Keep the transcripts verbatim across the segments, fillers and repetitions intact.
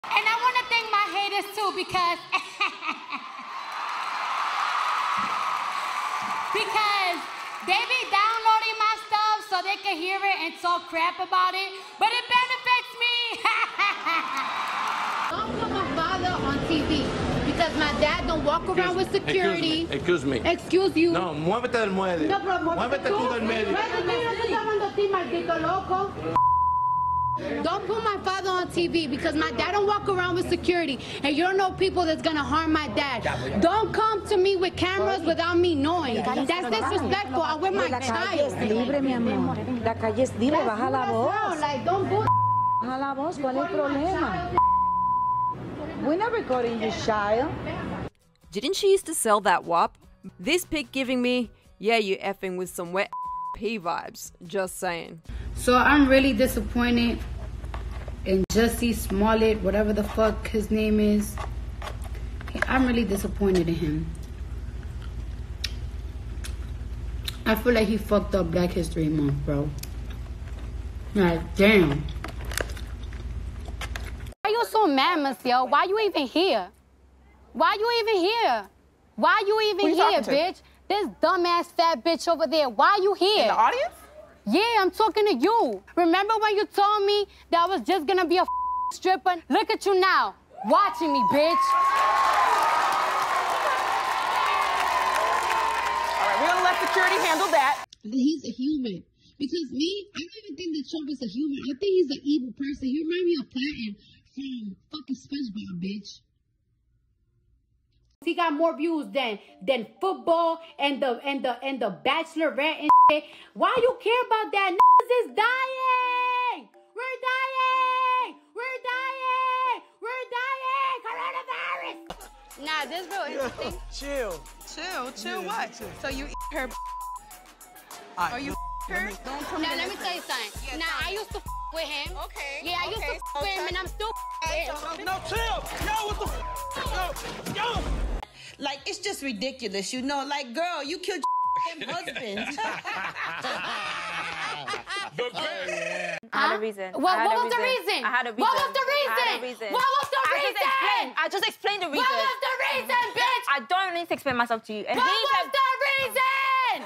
And I want to thank my haters too because because they be downloading my stuff so they can hear it and talk crap about it, but it benefits me. Don't put my father on T V because my dad don't walk around with security. Excuse me. Excuse you. No, muévete del medio. No, pero muévete tú del medio. Don't put my father on T V because my dad don't walk around with security and you don't know people that's gonna harm my dad. Don't come to me with cameras without me knowing. That's disrespectful. I'm with my child. La calle es libre, mi amor. La calle es libre. Baja la voz. Like, don't bull. Baja la voz. ¿Cuál es el problema? We're not recording this child. Didn't she used to sell that W A P? This pic giving me, yeah, you effing with some wet P vibes. Just saying. So I'm really disappointed in Jussie Smollett, whatever the fuck his name is. I'm really disappointed in him. I feel like he fucked up Black History Month, bro. Like, damn. Why you so mad, Monsieur? Why you even here? Why you even here? Why you even you here, bitch? This dumbass fat bitch over there. Why you here? In the audience? Yeah, I'm talking to you. Remember when you told me that I was just gonna be a stripper? Look at you now, watching me, bitch. All right, we're gonna let security handle that. He's a human. Because me, I don't even think that Trump is a human. I think he's an evil person. He reminds me of Platin from fucking SpongeBob, bitch. He got more views than than football and the and the and the Bachelorette and shit. Why you care about that? Niggas is dying. We're dying. We're dying. We're dying. Coronavirus. Nah, this real interesting. Chill. Chill. Chill. Yeah, what? Chill. So you eat her? Are you her? Don't come now let me tell you something. Yeah, now I used to f with him. Okay. Yeah, I used okay. to f with him, and I'm still f with him. No, chill. Yo, what the f? Yo, yo. Like, it's just ridiculous, you know? Like, girl, you killed your husband. I had a reason. What, I had what a was the reason? I had a reason. What was the reason? I had a reason. What was the I reason? just explained. I just explained the reason. What was the reason, bitch? I don't need to explain myself to you. And what he was have... the reason?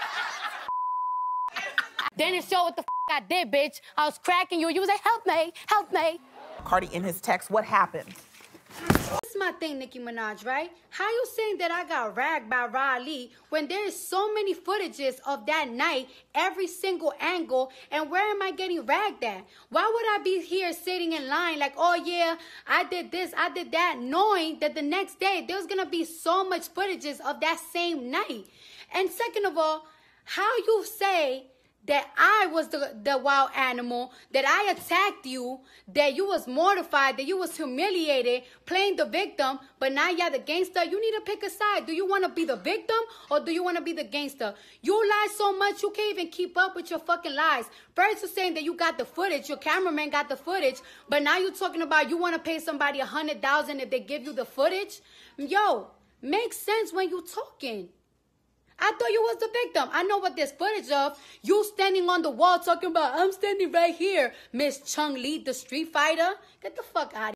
Didn't show what the f I did, bitch. I was cracking you. You was like, help me, help me. Cardi in his text, what happened? That's my thing, Nicki Minaj, right? How you saying that I got ragged by Riley when there is so many footages of that night, every single angle, and where am I getting ragged at? Why would I be here sitting in line like, oh yeah, I did this, I did that, knowing that the next day there's gonna be so much footages of that same night? And second of all, how you say that I was the, the wild animal, that I attacked you, that you was mortified, that you was humiliated, playing the victim, but now you're the gangster. You need to pick a side. Do you want to be the victim or do you want to be the gangster? You lie so much you can't even keep up with your fucking lies. First you're saying that you got the footage, your cameraman got the footage, but now you're talking about you want to pay somebody a hundred thousand if they give you the footage. Yo, makes sense when you talking. I thought you was the victim. I know what there's footage of. You standing on the wall talking about, I'm standing right here. Miss Chung Lee, the street fighter. Get the fuck out of here.